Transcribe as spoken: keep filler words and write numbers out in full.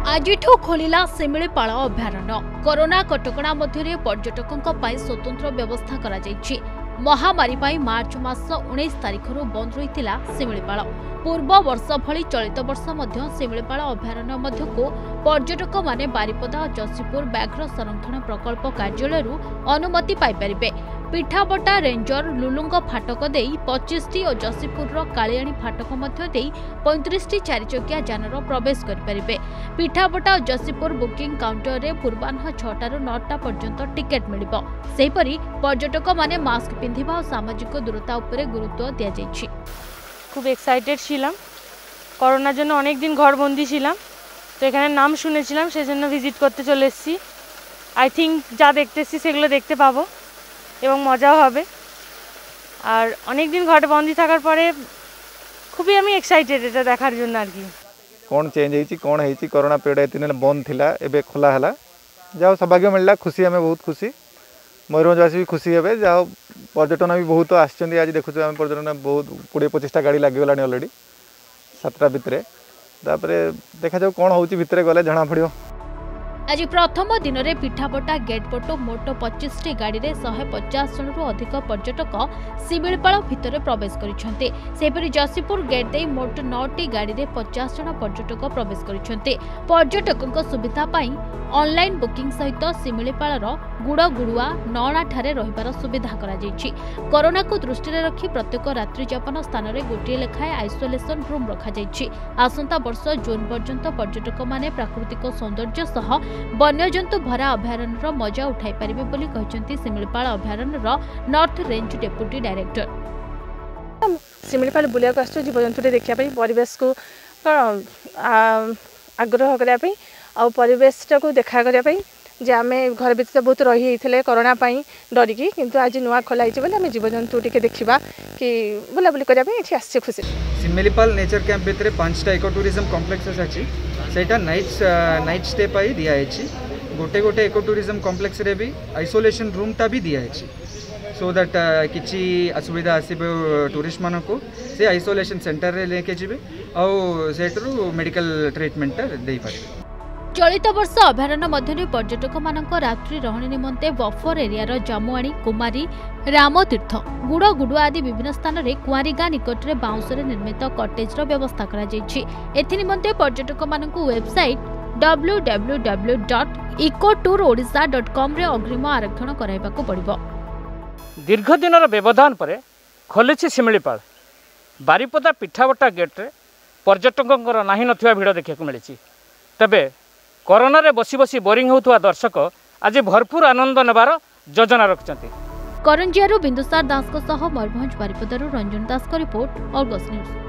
आजिठू खोलिला शिमिलीपाल अभयारण्य। कोरोना कटकणा मध्य पर्यटकों पर स्वतंत्र व्यवस्था करा जायछि। महामारी पाई मार्च मास उन्नीस तारिख बंद रही शिमिलीपाल। पूर्व वर्ष भली चलित वर्ष मध्य शिमिलीपाल अभयारण्य मध्यकू पर्यटक माने बारिपदा और जसीपुर व्याघ्र संरक्षण प्रकल्प कार्यालय अनुमति पाइपारे। पिठाबटा रेंजर लुलुंग फाटक दे पच्चीस टी और जसीपुर कालियाणी फाटक मध्य दे पैंतीस टी चारिचकिया जानर प्रवेश करें। पिठाबटा और जसीपुर बुकिंग काउंटर रे पूर्वाह्न छटा नौटा पर्यंत टिकेट मिल। सेहीपरि पर्यटक माने मास्क पिंधिबा और सामाजिक दूरता उपरे गुरुत्व दिया जायछि। खूब एक्साइटेड छिलाम। कोरोनार जন্য অনেক দিন ঘরবন্দি ছিলাম, তো এখানে নাম শুনেছিলাম, সেজন্য ভিজিট করতে চলে এসেছি। আই থিঙ্ক যা দেখতেছি সেগুলো দেখতে পাবো এবং মজাও হবে। আর অনেক দিন ঘরে বন্দি থাকার পরে খুবই আমি এক্সাইটেড এটা দেখার জন্য। আর কি কোন চেঞ্জ হয়েছি কোন হয়েছি করোনা পিরিয়ড এত দিন বন্ধ थिला एबे खोला हला। जाओ सौभाग्य मिलला, खुशी हमें बहुत खुशी। मयूरभंजवासी भी खुशी हे। जाओ पर्यटन भी बहुत आसछन्ती। आज देखु आम पर्यटन बहुत कोड़े पचिशटा गाड़ी लगिगला अलरेडी सातटा भितर। तापर देखा जाऊ कौन होची भितर गले जना पड़ो। आज प्रथम दिन में पिठाबटा गेट पटो मोट पच्चीस टी गाड़ी में शहे पचास जन रु अधिक पर्यटक शिमिलीपाल भितर प्रवेश कर। जसीपुर गेट दे मोट नौ टी गाड़ी में पचास जन पर्यटक प्रवेश कर। पर्यटकों सुविधा ऑनलाइन बुकिंग सहित शिमिलीपाल गुड़गुड़ुआ नौणा ठारे रहिबार सुविधा करा जायछि। कोरोना को दृष्टि में रखी प्रत्येक रात्रि यापन स्थान में गोटे लेखाएं आइसोलेशन रूम रखा जायछि। आसंता वर्ष जून पर्यंत पर्यटक माने प्राकृतिक सौंदर्य सह वन्यजंतु भरा अभयारण्यर मजा उठाई पारिबे बोली कहिसेंती शिमिलीपाल अभयारण्यर north range deputy director. Similipal बुलिया को आसो जीवजंतु देखा परिवेश को आग्रह करने आ परिवेश को देखा करने जे आम घर भर बहुत रही होते कोरोना डरिकी, किंतु आज नुआ खोलाई बोले आम जीवजंतु टी देखा कि बुलाबुली करने आसी खुशी। शिमिलीपाल नेचर कैंप भितर पांचटा इको टूरिज्म कॉम्प्लेक्सेस अच्छी सेटा नाइट नाइट स्टे पाई दिया है। गोटे गोटे इको टूरिज्म कॉम्प्लेक्स रे भी आइसोलेशन रूम टा भी दिया है, सो दैट किसी असुविधा आसो टूरिस्ट मान को से आइसोलेशन सेंटर रे लेके जीवे और सेठरू मेडिकल ट्रीटमेंट दे पारे। चलित वर्ष अभयारण्य मध्य पर्यटक मानक रात्रि रहणी निमंते बफर एरियार जामुआणी कुमारी रामतीर्थ गुड़गुड़ुआ आदि विभिन्न स्थान में कुआरीगाँ निकट में बाउंस निर्मित कटेजर व्यवस्था करा जायछि। एथि निमंते पर्यटक मानक website W W W dot eco tour Odisha dot com रे अग्रिम आरक्षण कराइबाको पड़िबो। दीर्घ दिनर व्यवधान पर खोलिछि शिमिलीपाल। बारिपदा पिठाबटा गेट रे पर्यटकों नाही नथिबा भिड़ देखा मिली। तबे कोरोना रे बसी बसी बोरिंग होउथुवा दर्शक आज भरपूर आनंद नेबार योजना रखिछन्ति। करंजियारू बिंदुसार दास को सह मयूरभंज बारिपदारू रंजन दास का रिपोर्ट, अर्गस न्यूज।